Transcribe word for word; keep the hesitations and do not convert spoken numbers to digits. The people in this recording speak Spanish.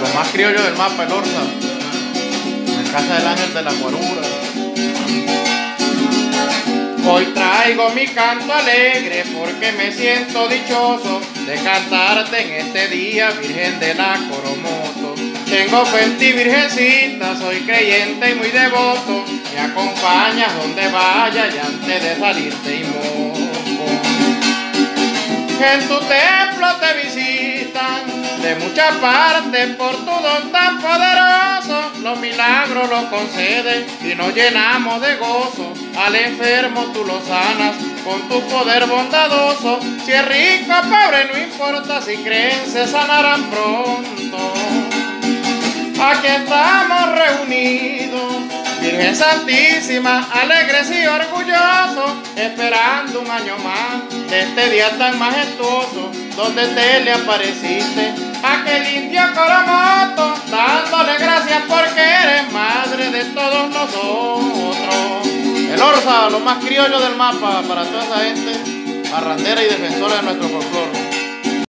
Lo más criollo del mapa, el Orza, en casa del ángel de la guarura. Hoy traigo mi canto alegre porque me siento dichoso de cantarte en este día, Virgen de la Coromoto. Tengo fe en ti, Virgencita, soy creyente y muy devoto. Me acompañas donde vaya y antes de salirte invoco. En tu templo te visitan de muchas partes por tu don tan poderoso. Los milagros los concedes y nos llenamos de gozo. Al enfermo tú lo sanas con tu poder bondadoso. Si es rico o pobre no importa, si creen se sanarán pronto. Aquí estamos reunidos, Virgen Santísima, alegres y orgullosos, esperando un año más de este día tan majestuoso, donde te le apareciste a aquel indio Coromoto, dándole gracias porque eres madre de todos nosotros. El Orza, lo más criollo del mapa, para toda esa gente parrandera y defensora de nuestro folclore.